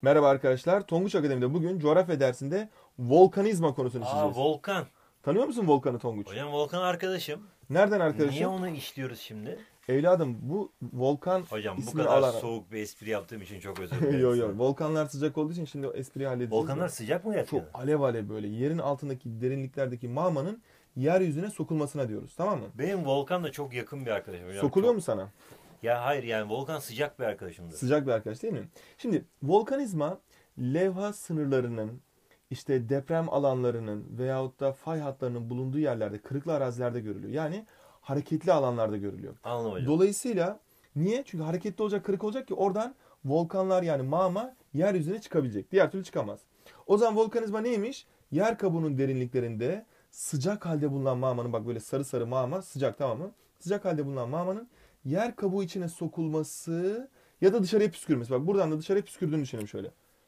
Merhaba arkadaşlar. Tonguç Akademi'de bugün coğrafya dersinde volkanizma konusunu işleyeceğiz. Volkan. Tanıyor musun Volkan'ı Tonguç? Hocam Volkan arkadaşım. Nereden Niye arkadaşın? onu işliyoruz şimdi? Evladım bu volkan Hocam bu ismini kadar alan... soğuk bir espri yaptığım için çok özür dilerim Yo yo. sizden. Volkanlar sıcak olduğu için şimdi o espriyi halledeceğiz Volkanlar de. sıcak mı Çok gerçekten? alev alev böyle yerin altındaki derinliklerdeki mağmanın yeryüzüne sokulmasına diyoruz. Tamam mı? Benim Volkan da çok yakın bir arkadaşım hocam. Sokuluyor mu sana? Ya hayır yani Volkan sıcak bir arkadaşımdır. Sıcak bir arkadaş değil mi? Şimdi volkanizma levha sınırlarının işte deprem alanlarının veyahut da fay hatlarının bulunduğu yerlerde, kırıklı arazilerde görülüyor. Yani hareketli alanlarda görülüyor. Anladım hocam. Dolayısıyla niye? Çünkü hareketli olacak, kırık olacak ki oradan volkanlar yani mağma yeryüzüne çıkabilecek. Diğer türlü çıkamaz. O zaman volkanizma neymiş? Yer kabuğunun derinliklerinde sıcak halde bulunan mağmanın, bak böyle sarı sarı mağma sıcak, tamam mı? Sıcak halde bulunan mağmanın yer kabuğu içine sokulması ya da dışarıya püskürmesi. Bak buradan da dışarıya püskürdüğünü düşünelim şöyle.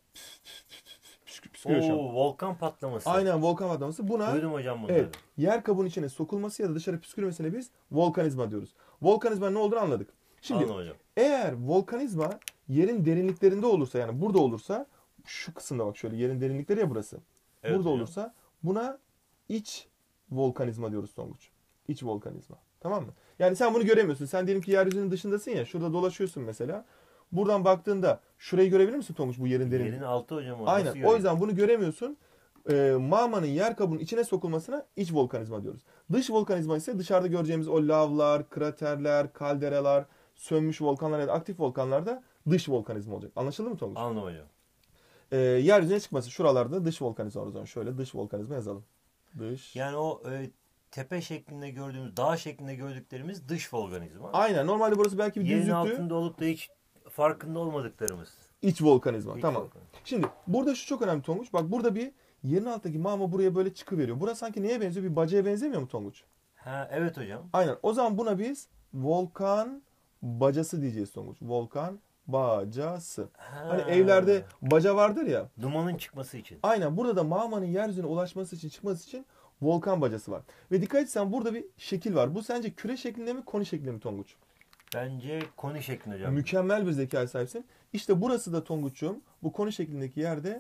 Püskürüyor şu an. Volkan patlaması. Aynen volkan patlaması. Buna Duydum hocam bunları. evet, yer kabuğunun içine sokulması ya da dışarı püskürmesine biz volkanizma diyoruz. Volkanizma ne olduğunu anladık. Şimdi Anladım hocam. eğer volkanizma yerin derinliklerinde olursa, yani burada olursa, şu kısımda bak şöyle yerin derinlikleri ya burası. Evet Burada hocam. olursa buna iç volkanizma diyoruz Tonguç. İç volkanizma. Tamam mı? Yani sen bunu göremiyorsun. Sen diyelim ki yeryüzünün dışındasın ya. Şurada dolaşıyorsun mesela. Buradan baktığında şurayı görebilir misin Tonguç, bu yerin derinliği? Yerin altı hocam o. Aynen. Nasıl O göreyim? yüzden bunu göremiyorsun. Mağmanın yer kabuğunun içine sokulmasına iç volkanizma diyoruz. Dış volkanizma ise dışarıda göreceğimiz o lavlar, kraterler, kalderalar, sönmüş volkanlar ya da aktif volkanlarda dış volkanizma olacak. Anlaşıldı mı Tonguç? Anladım hocam. Yeryüzüne çıkması. Şuralarda dış volkanizma var o zaman. Şöyle dış volkanizma yazalım. Dış. Yani o tepe şeklinde gördüğümüz, dağ şeklinde gördüklerimiz dış volkanizma. Aynen. Normalde burası belki bir Yerin düzlüktü. altında olup da hiç farkında olmadıklarımız. İç volkanizma. İç Tamam. volkanizma. Şimdi burada şu çok önemli Tonguç. Bak burada bir yerin alttaki mağma buraya böyle çıkıveriyor. Burası sanki neye benziyor? Bir bacaya benzemiyor mu Tonguç? Ha evet hocam. Aynen. O zaman buna biz volkan bacası diyeceğiz Tonguç. Volkan bacası. Hani Ha. evlerde baca vardır ya. Dumanın çıkması için. Aynen. Burada da mağmanın yeryüzüne ulaşması için, çıkması için volkan bacası var. Ve dikkat etsen burada bir şekil var. Bu sence küre şeklinde mi, koni şeklinde mi Tonguç? Bence koni şeklinde hocam. Mükemmel bir zekaya sahipsin. İşte burası da Tonguç'um. Bu koni şeklindeki yerde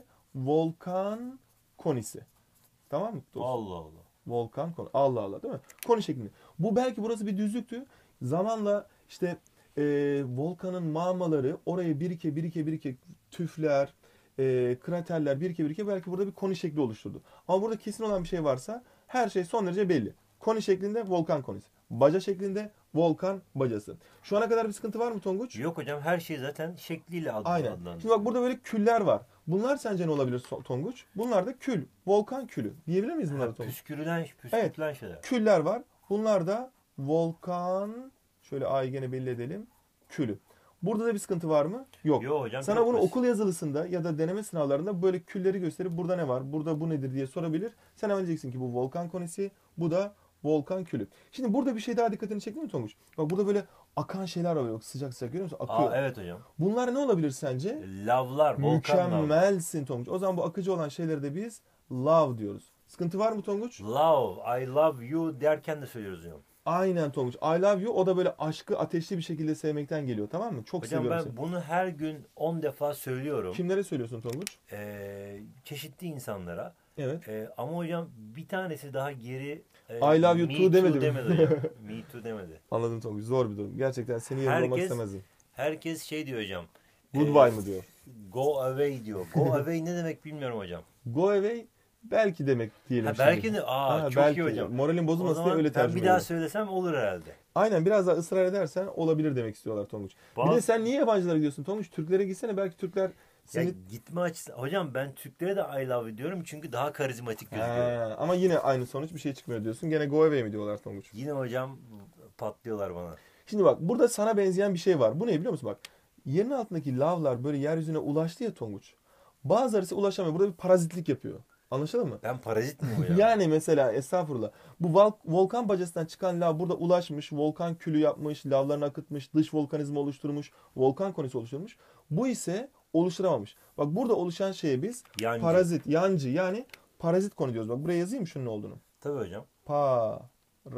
volkan konisi. Tamam mı dostum? Allah Allah. Volkan konu. Allah Allah, değil mi? Koni şeklinde. Bu belki burası bir düzlüktü. Zamanla işte volkanın mağmaları oraya birike tüfler, kraterler birike belki burada bir koni şekli oluşturdu. Ama burada kesin olan bir şey varsa her şey son derece belli. Koni şeklinde volkan konisi. Baca şeklinde volkan bacası. Şu ana kadar bir sıkıntı var mı Tonguç? Yok hocam her şey zaten şekliyle Aynen. adlandırılıyor. Şimdi bak burada böyle küller var. Bunlar sence ne olabilir Tonguç? Bunlar da kül. Volkan külü. Diyebilir miyiz bunlara Tonguç? Püskürtülen şeyler. Küller var. Bunlar da volkan, şöyle A'yı gene belli edelim, külü. Burada da bir sıkıntı var mı? Yok. Yok hocam Sana çok bunu basit. okul yazılısında ya da deneme sınavlarında böyle külleri gösterip burada ne var, burada bu nedir diye sorabilir. Sen hemen diyeceksin ki bu volkan konisi, bu da volkan külü. Şimdi burada bir şey daha dikkatini çekti mi Tonguç? Bak burada böyle akan şeyler var. Sıcak sıcak görüyor musun? Akıyor. Evet hocam. Bunlar ne olabilir sence? Lavlar, volkan lavları. Mükemmelsin Tonguç. O zaman bu akıcı olan şeyleri de biz lav diyoruz. Sıkıntı var mı Tonguç? Love, I love you derken de söylüyoruz hocam. Aynen Tonguç. I love you. O da böyle aşkı ateşli bir şekilde sevmekten geliyor. Tamam mı? Çok Hocam seviyorum ben seni. bunu her gün 10 defa söylüyorum. Kimlere söylüyorsun Tonguç? Çeşitli insanlara. Evet. Ama hocam bir tanesi daha geri I love you me too demedi mi? demedi hocam. Me too demedi. Anladım Tonguç. Zor bir durum. Gerçekten seni yerine olmak Herkes istemezdim. herkes şey diyor hocam. Goodbye mı diyor. Go away diyor. Go away ne demek bilmiyorum hocam. Go away belki demek diyelim Ha, şimdi. belki de çok belki. iyi hocam. Moralin O bozulmasın diye zaman öyle ben tercüme bir daha ediyorum. söylesem olur herhalde. Aynen, biraz daha ısrar edersen olabilir demek istiyorlar Tonguç. Bir de Bazı, sen niye yabancılara gidiyorsun Tonguç? Türklere gitsene, belki Türkler ya seni... gitme açısı. Hocam ben Türklere de I love you diyorum çünkü daha karizmatik gözüküyor. Ama yine aynı sonuç, bir şey çıkmıyor diyorsun. Gene go away mi diyorlar Tonguç? Yine hocam patlıyorlar bana. Şimdi bak burada sana benzeyen bir şey var. Bu ne biliyor musun bak? Yerin altındaki lavlar böyle yeryüzüne ulaştı ya Tonguç. Bazıları ise ulaşamıyor. Burada bir parazitlik yapıyor. Anlaşıldı mı? Ben parazit miyim hocam? Yani mesela estağfurullah. Bu volkan bacasından çıkan lav burada ulaşmış. Volkan külü yapmış. Lavlarını akıtmış. Dış volkanizma oluşturmuş. Volkan konisi oluşturmuş. Bu ise oluşturamamış. Bak burada oluşan şeye biz Yancı. parazit, yancı yani parazit konu diyoruz. Bak buraya yazayım mı şunun ne olduğunu? Tabii hocam.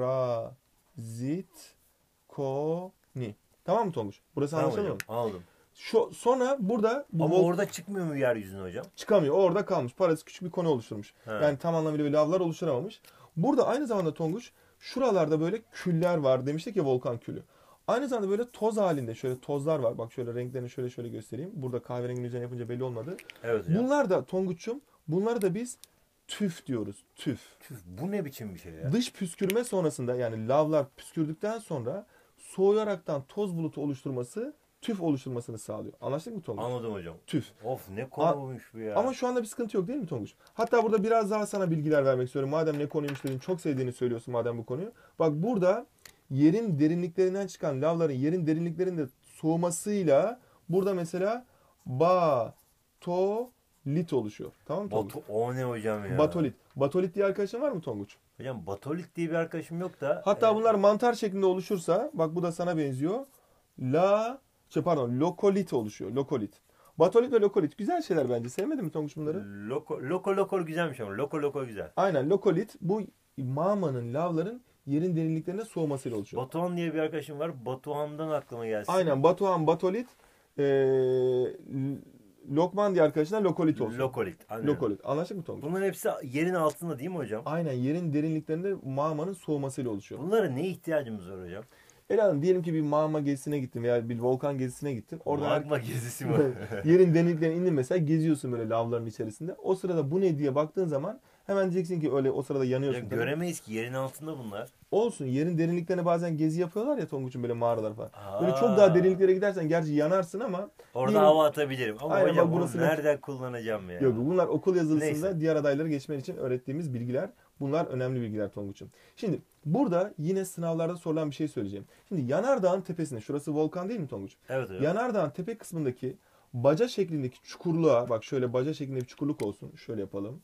Parazit koni. Tamam mı Tonguç? Burası Tamam anlaşıldı hocam. mı? Aldım. Sonra burada Ama orada çıkmıyor mu yeryüzüne hocam? çıkamıyor. Orada kalmış. Parası küçük bir konu oluşturmuş. He. Yani tam anlamıyla bir lavlar oluşturamamış. Burada aynı zamanda Tonguç şuralarda böyle küller var. Demiştik ya, volkan külü. Aynı zamanda böyle toz halinde şöyle tozlar var. Bak şöyle renklerini şöyle göstereyim. Burada kahverenginin üzerine yapınca belli olmadı. Evet hocam. Bunlar da Tonguç'um, bunları da biz tüf diyoruz. Tüf. Tüh, bu ne biçim bir şey ya? Dış püskürme sonrasında, yani lavlar püskürdükten sonra soğuyaraktan toz bulutu oluşturması, tüf oluşturmasını sağlıyor. Anlaştık mı Tonguç? Anladım hocam. Tüf. Of, ne konuymuş bu ya. Ama şu anda bir sıkıntı yok değil mi Tonguç? Hatta burada biraz daha sana bilgiler vermek istiyorum. Madem ne konuymuş dedin, çok sevdiğini söylüyorsun madem bu konuyu. Bak burada yerin derinliklerinden çıkan lavların yerin derinliklerinde soğumasıyla burada mesela batolit oluşuyor. Tamam mı Tonguç? O ne hocam ya? Batolit. Batolit diye arkadaşın var mı Tonguç? Hocam batolit diye bir arkadaşım yok da. Hatta bunlar mantar şeklinde oluşursa, bak bu da sana benziyor. Lokolit oluşuyor. Lokolit. Batolit ve lokolit güzel şeyler bence. Sevmedin mi Tonguç bunları? Loko güzelmiş ama. Loko güzel. Aynen, lokolit bu mağmanın, lavların yerin derinliklerinde soğumasıyla oluşuyor. Batuhan diye bir arkadaşım var. Batuhan'dan aklıma gelsin. Aynen, Batuhan, batolit, Lokman diye arkadaşlar lokolit olsun. Lokolit. Aynen. Lokolit. Anlaştık mı Tonguç? Bunların hepsi yerin altında değil mi hocam? Aynen, yerin derinliklerinde mağmanın soğumasıyla oluşuyor. Bunlara ne ihtiyacımız var hocam? Hanım, diyelim ki bir mağma gezisine gittin veya bir volkan gezisine gittin. Orada Magma gezisi mi? yerin derinliklerine indin mesela, geziyorsun böyle lavların içerisinde. O sırada bu ne diye baktığın zaman hemen diyeceksin ki öyle o sırada yanıyorsun. Hocam göremeyiz ki, yerin altında bunlar. Olsun, yerin derinliklerine bazen gezi yapıyorlar ya Tonguç'un, böyle mağaralar falan. Böyle Aa. çok daha derinliklere gidersen gerçi yanarsın ama Orada diyelim- hava atabilirim. Ama Aynen, hocam bak bunu burası nereden kullanacağım ya? yok, bunlar okul yazılısında Neyse. diğer adayları geçmen için öğrettiğimiz bilgiler. Bunlar önemli bilgiler Tonguç'um. Şimdi burada yine sınavlarda sorulan bir şey söyleyeceğim. Şimdi Yanardağ'ın tepesinde, şurası volkan değil mi Tonguç? Evet hocam. Yanardağ'ın tepe kısmındaki baca şeklindeki çukurluğa, bak şöyle baca şeklinde bir çukurluk olsun. Şöyle yapalım.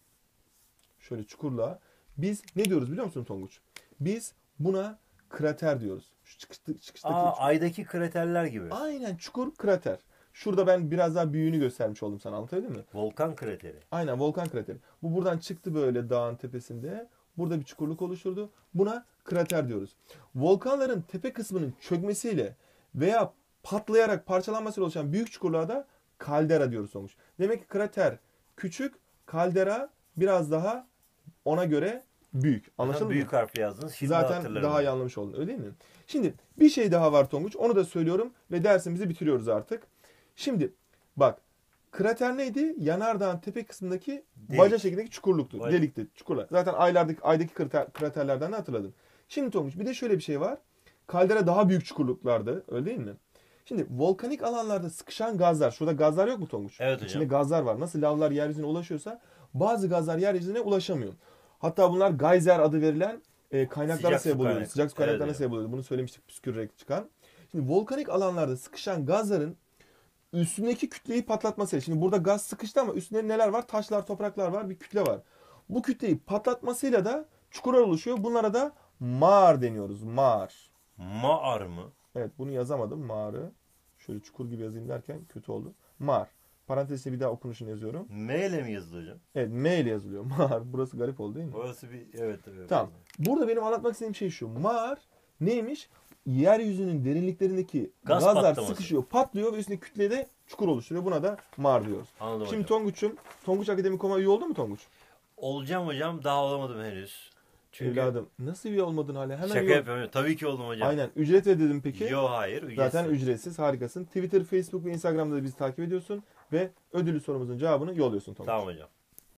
Şöyle çukurluğa. Biz ne diyoruz biliyor musun Tonguç? Biz buna krater diyoruz. Şu çıkıştaki Aydaki kraterler gibi. aynen, çukur, krater. Şurada ben biraz daha büyüğünü göstermiş oldum sana, anlatabildim mi? Volkan krateri. Aynen, volkan krateri. Bu buradan çıktı böyle dağın tepesinde. Burada bir çukurluk oluşturdu. Buna krater diyoruz. Volkanların tepe kısmının çökmesiyle veya patlayarak parçalanmasıyla oluşan büyük çukurluğa da kaldera diyoruz sonuç. Demek ki krater küçük, kaldera biraz daha ona göre büyük. Anlaşıldı mı? Büyük harfle yazdınız. Şimdi Zaten hatırlarım. daha iyi anlamış oldun, öyle değil mi? Şimdi bir şey daha var Tonguç. Onu da söylüyorum ve dersimizi bitiriyoruz artık. Şimdi bak, krater neydi? Yanardağın tepe kısmındaki Delik. baca şeklindeki çukurluktu. Baca. Delikti, çukurlar. Zaten aydaki kraterlerden de hatırladın. Şimdi Tonguç bir de şöyle bir şey var. Kaldera daha büyük çukurluklardı, öyle değil mi? Şimdi volkanik alanlarda sıkışan gazlar. Şurada gazlar yok mu Tonguç? Evet hocam. İçinde gazlar var. Nasıl lavlar yeryüzüne ulaşıyorsa bazı gazlar yeryüzüne ulaşamıyor. Hatta bunlar geyser adı verilen kaynaklara Sıcak su sebep oluyor. kaynak. Sıcak su kaynaklarına Evet, sebep oluyor. Bunu söylemiştik, püskürerek çıkan. Şimdi volkanik alanlarda sıkışan gazların üstündeki kütleyi patlatması. Şimdi burada gaz sıkıştı ama üstünde neler var? Taşlar, topraklar var, bir kütle var. Bu kütleyi patlatmasıyla da çukurlar oluşuyor. Bunlara da mağar deniyoruz. Mağar. Mağar mı? Evet, bunu yazamadım, mağarı. Şöyle çukur gibi yazayım derken kötü oldu. Mağar. Parantezine bir daha okunuşunu yazıyorum. M ile mi yazılıyor hocam? Evet, M ile yazılıyor. Mağar. Burası garip oldu değil mi? Orası bir evet. Tamam. Burada benim anlatmak istediğim şey şu. Mağar neymiş? Yeryüzünün derinliklerindeki Gaz gazlar patlaması. sıkışıyor, patlıyor ve üstünde kütlede çukur oluşturuyor. Buna da mağar diyoruz. Anladım Şimdi hocam. Tonguç'um, Tonguç Akademi.com'a üye oldun mu Tonguç? Olacağım hocam, daha olamadım henüz. Çünkü Evladım, nasıl üye olmadın hala? Hemen şaka üye ol. yapıyorum. Tabii ki oldum hocam. Aynen. Ücret ödedim peki? Yo, hayır. Ücretsiz. Zaten ücretsiz, harikasın. Twitter, Facebook ve Instagram'da da bizi takip ediyorsun ve ödüllü sorumuzun cevabını yolluyorsun Tonguç. Tamam hocam.